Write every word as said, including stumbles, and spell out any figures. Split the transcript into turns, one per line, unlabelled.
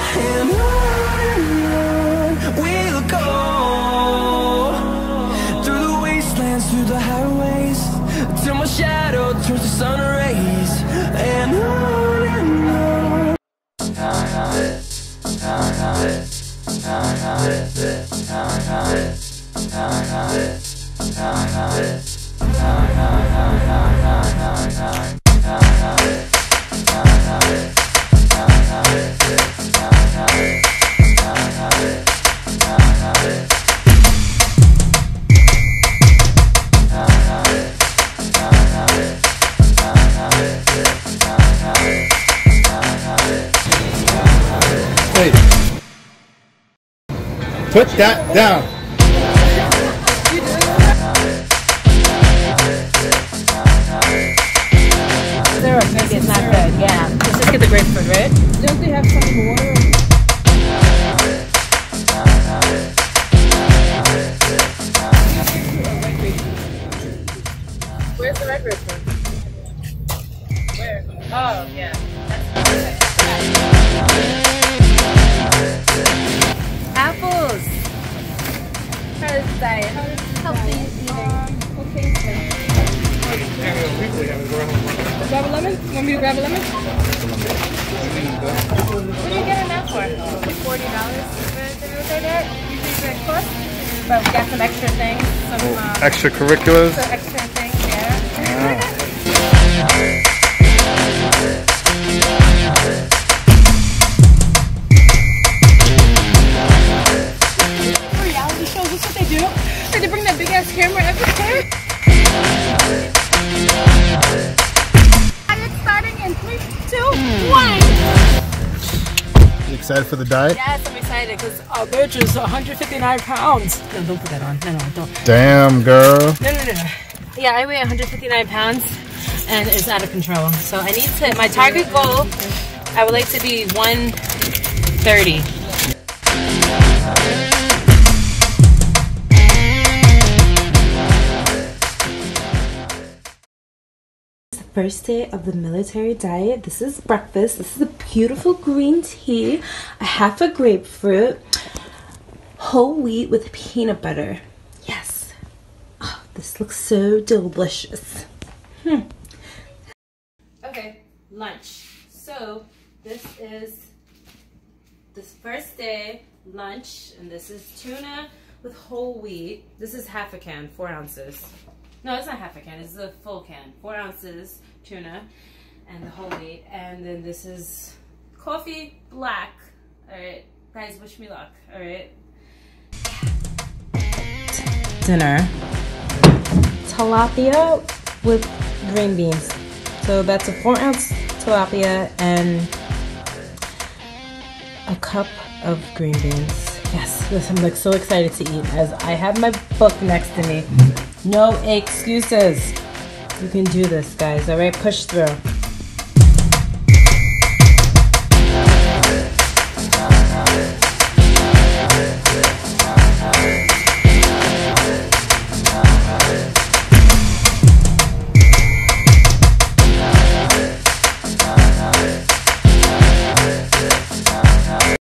And on and on we'll go, through the wastelands, through the highways, till my shadow turns to sun rays. And on and on.
Hey, put that down.
Syrup, maybe it's not good. Yeah, let's just get the grapefruit, right?
Don't they have some water?
Where's the red grapefruit? Where? Oh, yeah. Apples. How does it diet? Healthy eating.
Okay. Grab a lemon? You want me to grab a lemon?
What are you getting that for? forty dollars for it? Usually for a cost? But we got some extra things. Some uh,
Extracurriculars?
some extra things, yeah.
Ah.
Reality shows, that's what they do. They bring that big ass camera everywhere. And it's starting in three, two, one.
You excited for the diet?
Yes, I'm excited because our bitch is one hundred fifty-nine pounds. No, don't put that on. No, no, don't.
Damn, girl.
No, no, no, no. Yeah, I weigh one hundred fifty-nine pounds and it's out of control. So I need to, my target goal, I would like to be one thirty.
First day of the military diet. This is breakfast. This is a beautiful green tea, a half a grapefruit, whole wheat with peanut butter. Yes. Oh, this looks so delicious. Hmm.
Okay, lunch. So this is this first day lunch, and this is tuna with whole wheat. This is half a can, four ounces. No, it's not half a can, it's a full can. Four ounces tuna and the whole wheat. And then this is coffee black. Alright, guys, wish me luck. Alright.
Dinner. Tilapia with green beans. So that's a four ounce tilapia and a cup of green beans. Yes, this I'm like so excited to eat as I have my book next to me. No excuses. You can do this, guys. All right, push through.